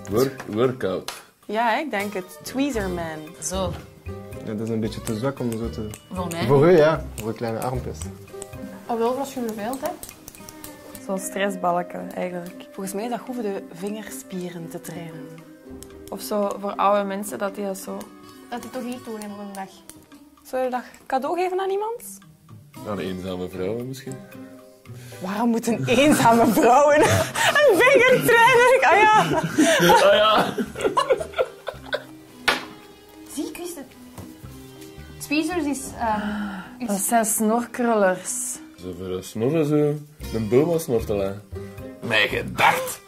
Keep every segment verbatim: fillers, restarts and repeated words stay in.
Work, workout. Ja, ik denk het. Tweezerman. Zo. Ja, dat is een beetje te zwak om zo te... Voor mij. Voor u, ja. Voor kleine armpjes. Oh, wel als je verveeld hebt. Zo'n stressbalken, eigenlijk. Volgens mij is dat goed voor de vingerspieren te trainen. Of zo voor oude mensen, dat die dat zo... Dat die toch hier doen in een dag. Zou je dat cadeau geven aan iemand? Aan eenzame vrouwen misschien. Waarom moeten eenzame vrouwen een vingertrainer? Ah ja. Ah ja. Zie, ik wist het. Tweezers is... Um, Dat zijn snorkrullers. Zo voor een snorren zo. Een boom snor te leggen. Mijn gedacht.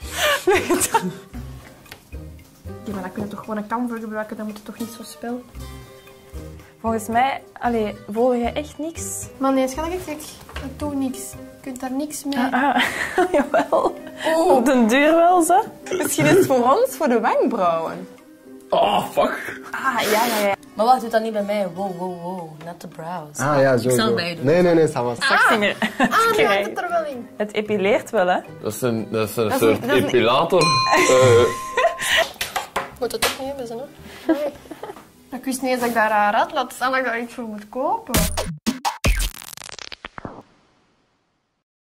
Ja, maar dan kun je toch gewoon een kam voor gebruiken, dan moet het toch niet zo spel. Volgens mij, allee, voel je echt niks? Maar nee, schat, ik, ik, ik doe niks. Je kunt daar niks mee. Ah, jawel. Oh. Op den duur wel, zo. Misschien is het voor ons, voor de wenkbrauwen. Oh, fuck. Ah, ja, ja, ja. Maar wacht, doe dat niet bij mij. Wow, wow, wow. Not the brows. Ah ja, zo. Ik zal zo. het bij je doen. Nee, nee, nee, ça va. Straks niet meer. Ah, nu hangt het er wel in. Het epileert wel, hè? Dat is een, dat is een Dat is soort een- dat is een- epilator. Uh, Moet het toch niet hebben, ze, hè? Nee. Ik wist niet eens dat ik daar haar had. Laat staan dat ik daar iets voor moet kopen.